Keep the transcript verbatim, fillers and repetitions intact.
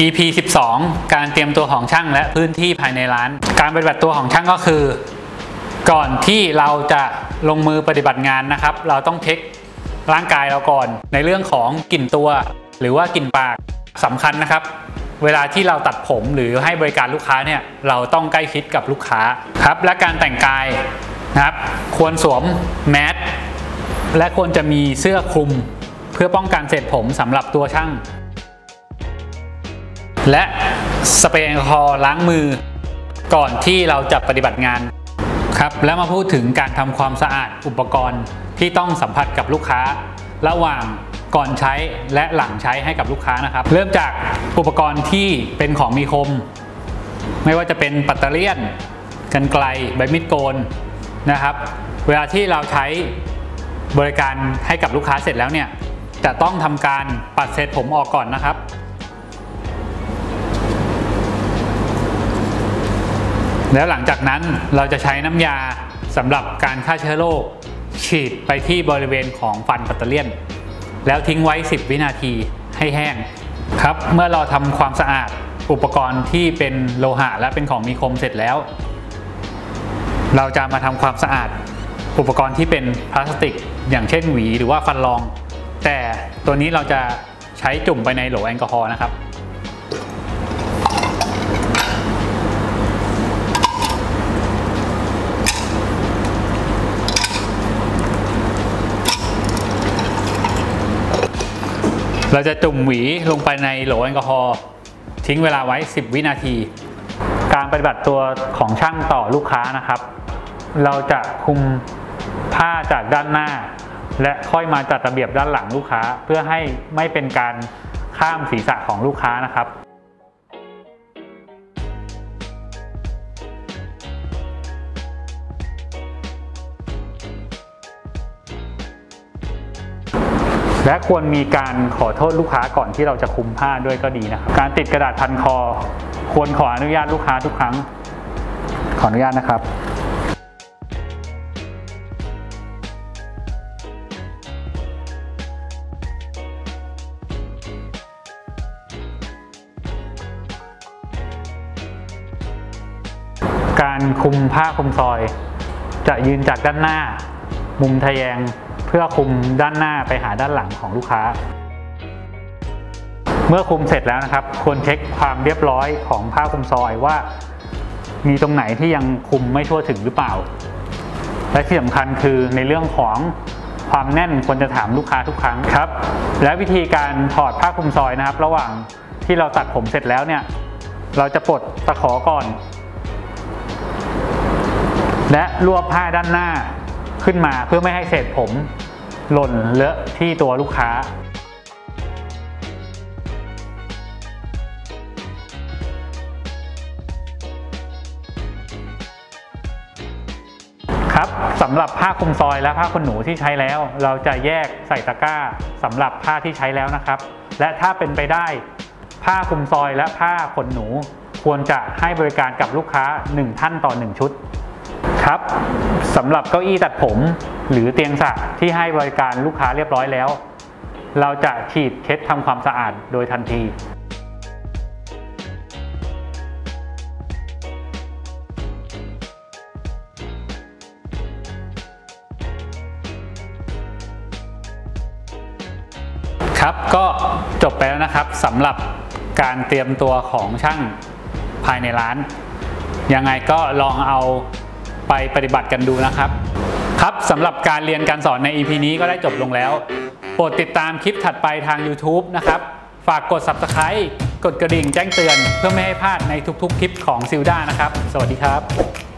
อี พี สิบสอง การเตรียมตัวของช่างและพื้นที่ภายในร้านการปฏิบัติตัวของช่างก็คือก่อนที่เราจะลงมือปฏิบัติงานนะครับเราต้องเช็คร่างกายเราก่อนในเรื่องของกลิ่นตัวหรือว่ากลิ่นปากสำคัญนะครับเวลาที่เราตัดผมหรือให้บริการลูกค้าเนี่ยเราต้องใกล้ชิดกับลูกค้าครับและการแต่งกายนะครับควรสวมแมสและควรจะมีเสื้อคลุมเพื่อป้องกันเศษผมสำหรับตัวช่างและสเปรย์แอลกอฮอล์ล้างมือก่อนที่เราจะปฏิบัติงานครับแล้วมาพูดถึงการทำความสะอาดอุปกรณ์ที่ต้องสัมผัสกับลูกค้าระหว่างก่อนใช้และหลังใช้ให้กับลูกค้านะครับเริ่มจากอุปกรณ์ที่เป็นของมีคมไม่ว่าจะเป็นปัตเตอร์เลียนกรรไกรใบมีดโกนนะครับเวลาที่เราใช้บริการให้กับลูกค้าเสร็จแล้วเนี่ยจะต้องทำการปัดเศษผมออกก่อนนะครับแล้วหลังจากนั้นเราจะใช้น้ำยาสำหรับการฆ่าเชื้อโรคฉีดไปที่บริเวณของฟันปัตเตอร์เลียนแล้วทิ้งไว้สิบวินาทีให้แห้งครับเมื่อเราทำความสะอาดอุปกรณ์ที่เป็นโลหะและเป็นของมีคมเสร็จแล้วเราจะมาทำความสะอาดอุปกรณ์ที่เป็นพลาสติกอย่างเช่นหวีหรือว่าฟันรองแต่ตัวนี้เราจะใช้จุ่มไปในโหลแอลกอฮอล์นะครับเราจะจุ่มหวีลงไปในโหลแอลกอฮอล์ทิ้งเวลาไว้สิบวินาทีการปฏิบัติตัวของช่างต่อลูกค้านะครับเราจะคุมผ้าจากด้านหน้าและค่อยมาจัดระเบียบด้านหลังลูกค้าเพื่อให้ไม่เป็นการข้ามศีรษะของลูกค้านะครับและควรมีการขอโทษลูกค้าก่อนที่เราจะคุมผ้าด้วยก็ดีนะครับการติดกระดาษพันคอควรขออนุญาตลูกค้าทุกครั้งขออนุญาตนะครับการคุมผ้าคุมซอยจะยืนจากด้านหน้ามุมทะแยงเพื่อคุมด้านหน้าไปหาด้านหลังของลูกค้าเมื่อคุมเสร็จแล้วนะครับควรเช็คความเรียบร้อยของผ้าคุมซอยว่ามีตรงไหนที่ยังคุมไม่ทั่วถึงหรือเปล่าและที่สำคัญคือในเรื่องของความแน่นควรจะถามลูกค้าทุกครั้งครับและวิธีการถอดผ้าคุมซอยนะครับระหว่างที่เราตัดผมเสร็จแล้วเนี่ยเราจะปลดตะขอก่อนและรวบผ้าด้านหน้าขึ้นมาเพื่อไม่ให้เศษผมหล่นเลอะที่ตัวลูกค้าครับสำหรับผ้าคลุมซอยและผ้าขนหนูที่ใช้แล้วเราจะแยกใส่ตะกร้าสำหรับผ้าที่ใช้แล้วนะครับและถ้าเป็นไปได้ผ้าคลุมซอยและผ้าขนหนูควรจะให้บริการกับลูกค้าหนึ่งท่านต่อหนึ่งชุดครับสำหรับเก้าอี้ตัดผมหรือเตียงสระที่ให้บริการลูกค้าเรียบร้อยแล้วเราจะฉีดเช็ดทำความสะอาดโดยทันทีครับก็จบไปแล้วนะครับสำหรับการเตรียมตัวของช่างภายในร้านยังไงก็ลองเอาไปปฏิบัติกันดูนะครับครับสำหรับการเรียนการสอนใน อี พี นี้ก็ได้จบลงแล้วโปรดติดตามคลิปถัดไปทาง ยูทูบ นะครับฝากกด ซับสไครบ์ กดกระดิ่งแจ้งเตือนเพื่อไม่ให้พลาดในทุกๆคลิปของซิลด้านะครับสวัสดีครับ